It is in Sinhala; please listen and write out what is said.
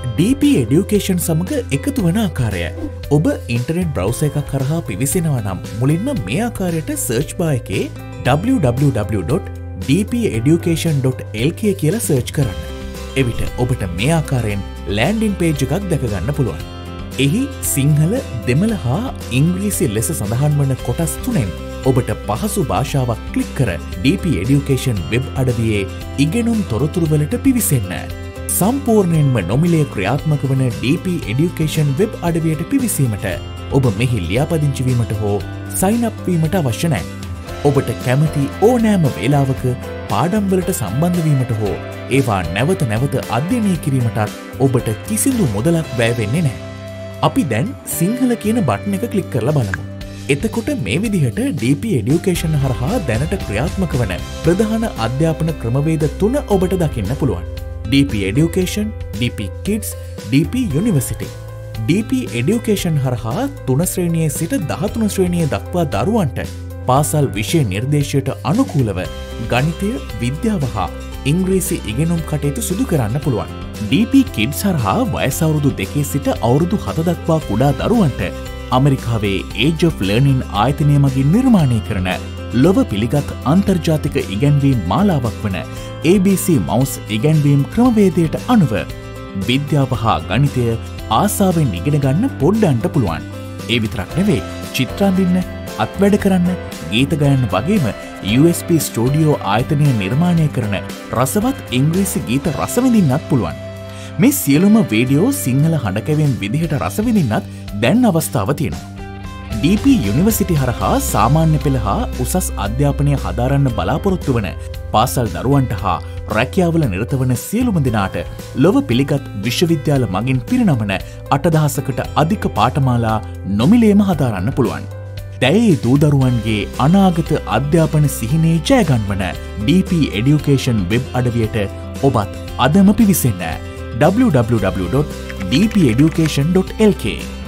DP Education සමග එකතු වන ආකාරය. ඔබ ඉන්ටර්නෙට් බ්‍රවුසර් එකක් කරහා පිවිසෙනවා නම් මුලින්ම මේ ආකාරයට සර්ච් බාර් එකේ www.dpeducation.lk කියලා සර්ච් කරන්න. එවිට ඔබට මේ ආකාරයෙන් ලෑන්ඩින් පේජ් එකක් දැක ගන්න පුළුවන්. එහි සිංහල, දෙමළ හා ඉංග්‍රීසි ලෙස සඳහන් වන කොටස් තුනෙන් ඔබට පහසු භාෂාවක් ක්ලික් කර DP Education වෙබ් අඩවියේ ඉගෙනුම් තොරතුරු වලට පිවිසෙන්න. සම්පූර්ණයෙන්ම නොමිලේ ක්‍රියාත්මක වන DP Education වෙබ් අඩවියට පිවිසීමට ඔබ මෙහි ලියාපදිංචි වීමට හෝ සයින් අප් වීමට අවශ්‍ය නැහැ. ඔබට කැමති ඕනෑම වේලාවක පාඩම් වලට සම්බන්ධ වීමට හෝ ඒවා නැවත නැවත අධ්‍යයනය කිරීමටත් ඔබට කිසිදු මුදලක් වැය වෙන්නේ නැහැ. අපි දැන් සිංහල කියන බටන් එක ක්ලික් කරලා බලමු. එතකොට මේ විදිහට DP Education හරහා දැනට ක්‍රියාත්මක වන ප්‍රධාන අධ්‍යාපන ක්‍රමවේද 3 ඔබට දකින්න පුළුවන්. DP Education, DP Kids, DP University. DP Education හරහා 3 ශ්‍රේණියේ සිට 13 ශ්‍රේණිය දක්වා දරුවන්ට පාසල් විෂය නිර්දේශයට අනුකූලව ගණිතය, විද්‍යාව හා ඉංග්‍රීසි ඉගෙනුම් කටයුතු සිදු කරන්න පුළුවන්. DP Kids හරහා වයස අවුරුදු 2 සිට අවුරුදු 7 දක්වා කුඩා දරුවන්ට ඇමරිකාවේ Age of Learning ආයතනය මගින් නිර්මාණය කරන ලොව පිළිගත් අන්තර්ජාතික ඉගැන්වීම් මාලාවක් වන ABC Mouse ඉගැන්වීම් ක්‍රමවේදයට අනුව විද්‍යාව හා ගණිතය ආසාවෙන් ඉගෙන ගන්න පොඩ්ඩන්ට පුළුවන්. ඒ විතරක් නෙවෙයි, චිත්‍රාඳින්න, අත්වැඩ කරන්න, ගීත ගයන්න වගේම USB ස්ටුඩියෝ ආයතනය නිර්මාණය කරන රසවත් ඉංග්‍රීසි ගීත රසවිඳින්නත් පුළුවන්. මේ සියලුම වීඩියෝ සිංහල හඬකැවෙන් විදිහට රසවිඳින්නත් දැන් අවස්ථාව තියෙනවා. DP University හරහා සාමාන්‍ය පෙළ හා උසස් අධ්‍යාපනය හදාරන්න බලාපොරොත්තු වන පාසල් දරුවන්ට හා රැකියාවල නිරත වන සියලුම දෙනාට ලොව පිළිගත් විශ්වවිද්‍යාල මගින් පිරිනමන 8000කට අධික පාඨමාලා නොමිලේම හදාරන්න පුළුවන්. දැයේ දූදරුවන්ගේ අනාගත අධ්‍යාපන සිහිනේ ජයගන්වන DP Education වෙබ් අඩවියට ඔබත් අදම පිවිසෙන්න. www.dpeducation.lk